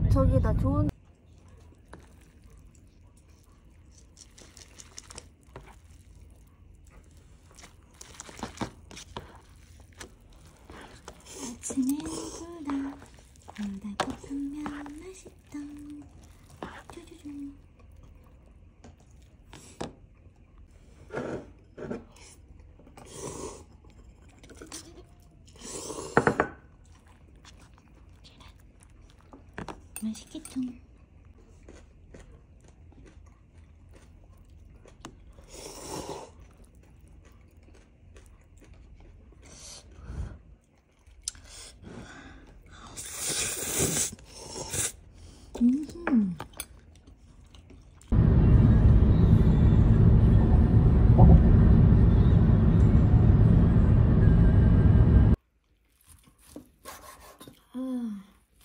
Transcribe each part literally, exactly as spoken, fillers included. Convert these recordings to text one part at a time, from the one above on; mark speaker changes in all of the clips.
Speaker 1: 저기다 좋은 아침에 보다 보다 깊으면 맛있던 쭈쭈쭈 맛있겠죠? 음. 아.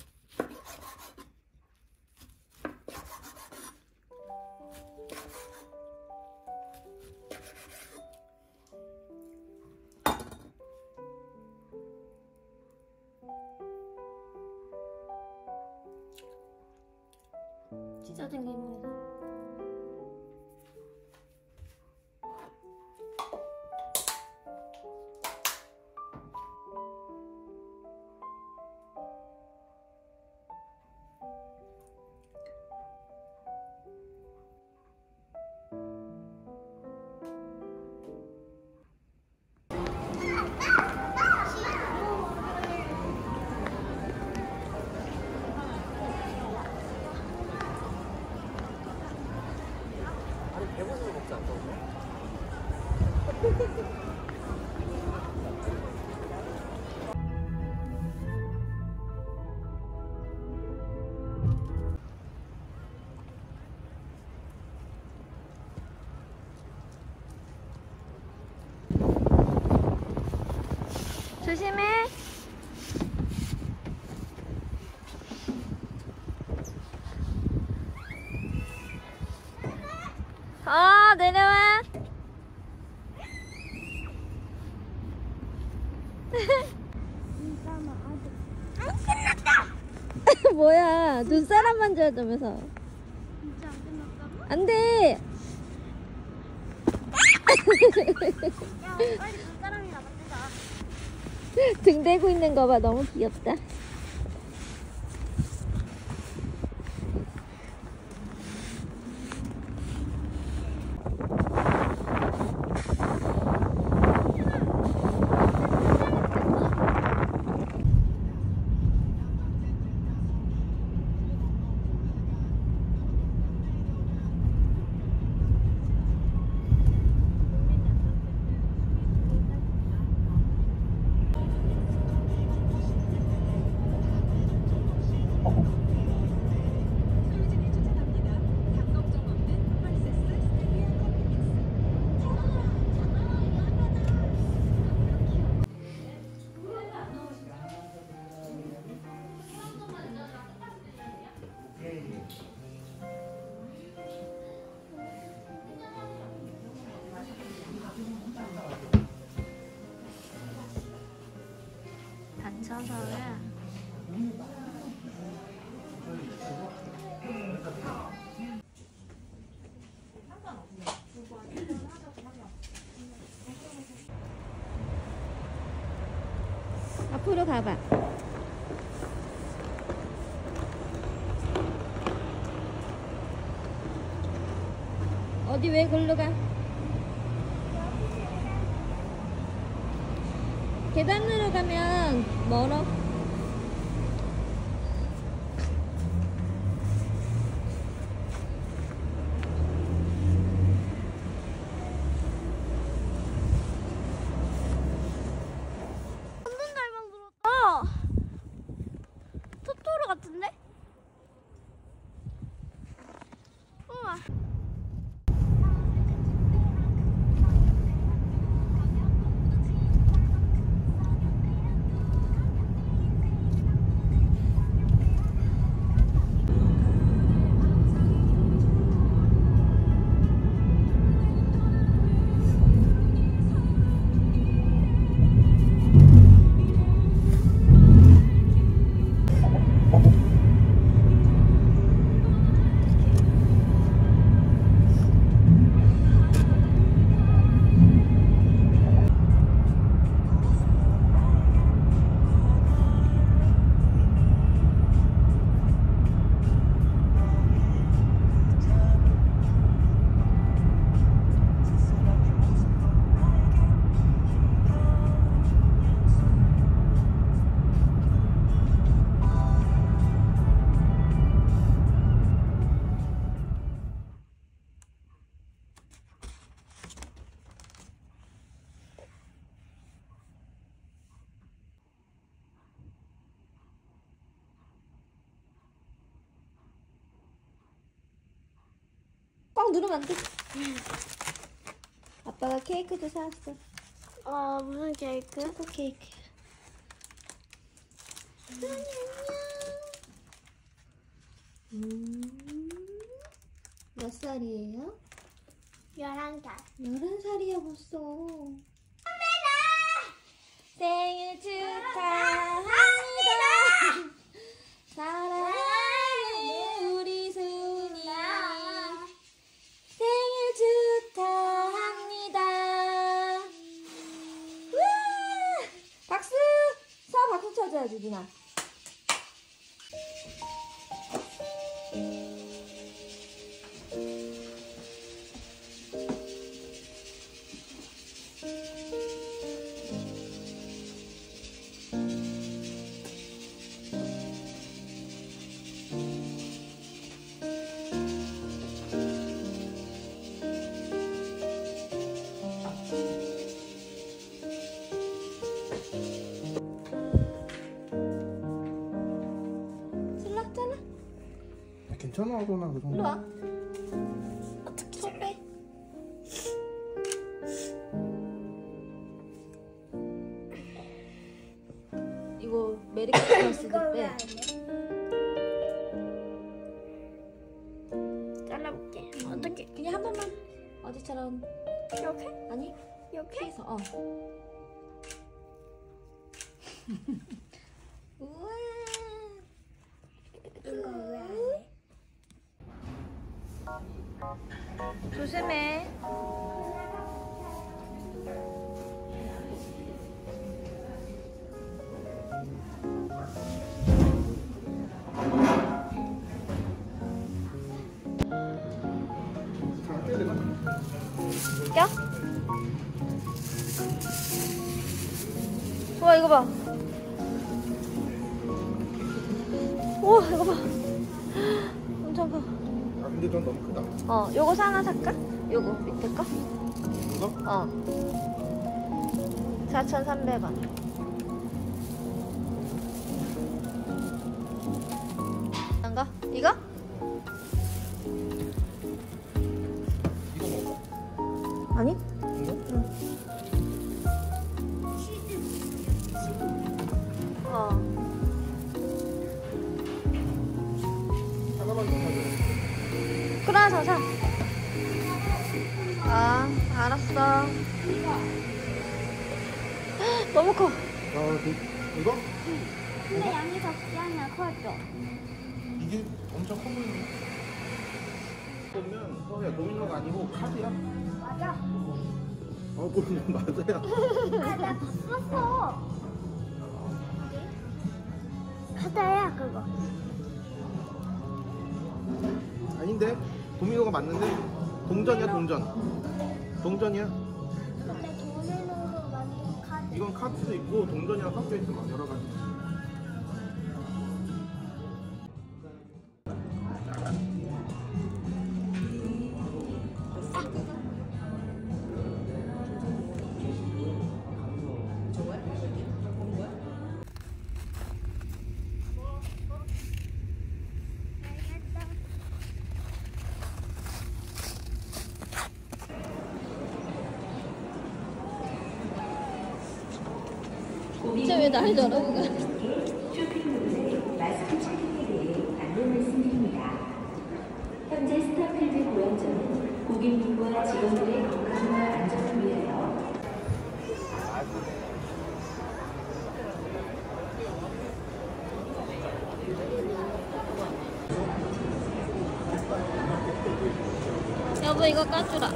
Speaker 1: 찢어진 기분이다.
Speaker 2: 배고프면 먹지 않거든요?
Speaker 1: 조심해. 아, 내려와. 안 끝났다. 뭐야? 눈사람 만져야자면서.
Speaker 3: 진짜 안 끝났다고?
Speaker 1: 안 돼.
Speaker 3: 야, 빨리 눈사람이나 만들자.
Speaker 1: 등 대고 있는 거 봐. 너무 귀엽다. 다쳐서야. 앞으로 가봐. 어디 왜 글로 가? 계단으로 가면 멀어.
Speaker 3: 완전 잘 만들었다. 토토로 같은데? 우와.
Speaker 1: 누르면 안 돼. 아빠가 케이크도 사왔어.
Speaker 3: 어, 무슨 케이크?
Speaker 1: 초코 케이크. 음, 몇 살이에요?
Speaker 3: 열한 살.
Speaker 1: 열한 살이야 벌써. 생일 축하합니다. 사랑하는 우리 순이 생일 축하합니다. 우와! 박수! 서 박수 쳐줘야지 누나.
Speaker 2: 괜찮아, 도나 그 정도.
Speaker 1: 일로 와. 어떻게 손 빼? 이거 메리 크리스마스 때.
Speaker 3: 잘라볼게. 어떻게?
Speaker 1: 그냥 한 번만 어제처럼.
Speaker 3: 이렇게?
Speaker 1: 아니
Speaker 3: 이렇게?
Speaker 1: 해서 어. 우와.
Speaker 3: 이거 왜 안 해?
Speaker 1: 조심해. 껴? 우와 이거 봐. 우와 이거 봐. 엄청 커.
Speaker 2: 아 근데 좀 너무 크다.
Speaker 1: 어, 요거 하나 살까? 요거 밑에 거?
Speaker 2: 이거?
Speaker 1: 어. 사천삼백 원. 이거? 이거?
Speaker 2: 이거 먹어.
Speaker 1: 아니?
Speaker 2: 이거?
Speaker 1: 어.
Speaker 2: 하나만 더 사줘.
Speaker 1: 그래, 더 사. 아, 알았어. 너무 커.
Speaker 2: 아, 그, 이거?
Speaker 3: 근데 양이 적지 않냐, 커져.
Speaker 2: 이게 엄청 커 보이네. 보면 서야 도미노가 아니고 카드야.
Speaker 3: 맞아.
Speaker 2: 어, 보면 맞아요.
Speaker 3: 아, 나 봤었어. 카드야, 그거.
Speaker 2: 아닌데? 도미노가 맞는데? 동전이야, 동전. 동전이야.
Speaker 3: 근데 도미노로 만든 카드.
Speaker 2: 이건 카드도 있고 동전이랑 섞여 있어 막 여러 가지.
Speaker 1: 진짜 왜 날 저러는 거야?
Speaker 4: 쇼핑몰은 마스크 착용에 대해 안내 말씀드립니다. 현재 스타필드 고향점은 고객님과 직원들의 건강과 안전을 위하여
Speaker 1: 여보 이거 까주라.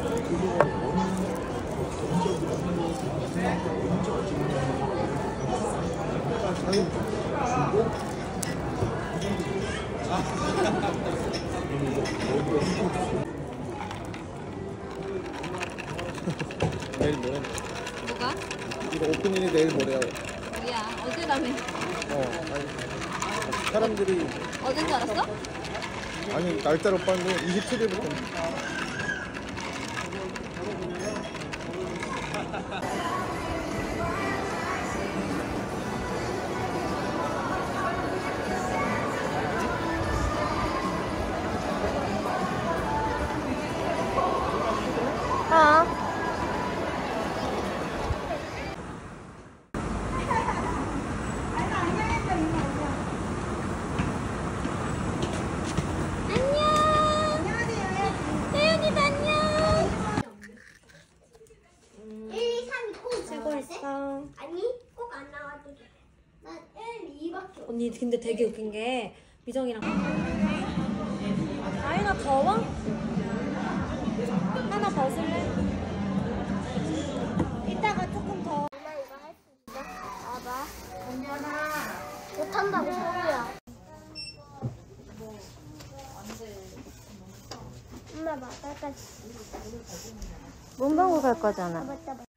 Speaker 2: 내일 모레.
Speaker 1: 뭐가?
Speaker 2: 이거 오프닝이 내일 모레야.
Speaker 1: 뭐야? 어제라며.
Speaker 2: 어, 아니. 사람들이
Speaker 1: 어제인 줄 알았어?
Speaker 2: 아니 날짜로 봤는데 이십칠 일부터.
Speaker 5: 언니 근데 되게 웃긴 게 미정이랑 아이나 더워? 하나 벗을래? 이따가 조금 더.
Speaker 3: 엄마 이거 할 수 있어? 봐봐. 못한다고 소리야. 엄마 봐, 빨리.
Speaker 1: 문방구 갈 거잖아.
Speaker 3: 맞다.